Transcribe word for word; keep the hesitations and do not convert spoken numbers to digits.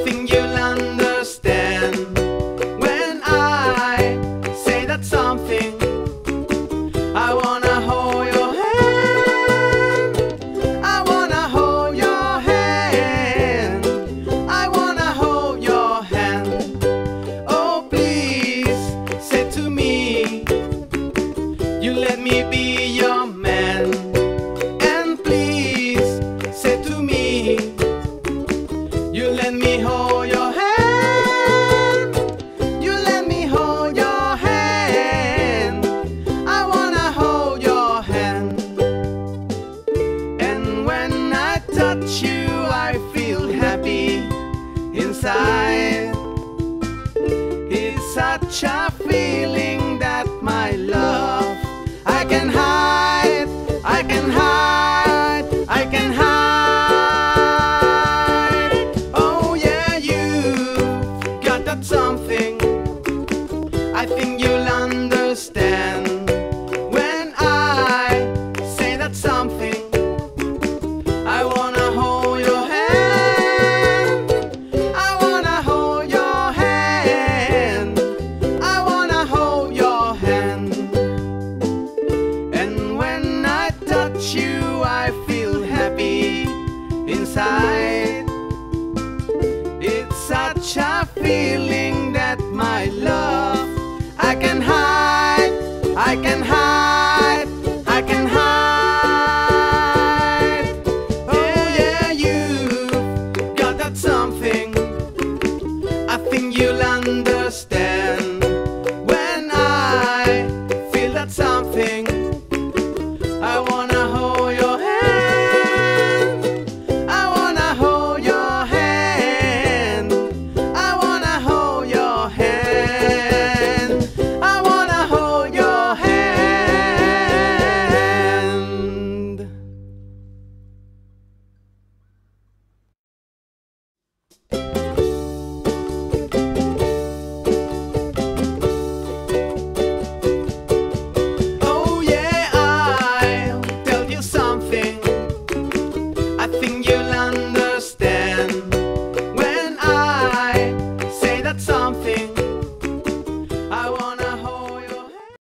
think you'll understand when I say that something. I wanna hold your hand, I wanna hold your hand, I wanna hold your hand. Oh please, say to me, you let me be your man. And please, say to me, you let me hold your hand, you let me hold your hand, I wanna hold your hand. And when I touch you, I feel happy inside. It's such a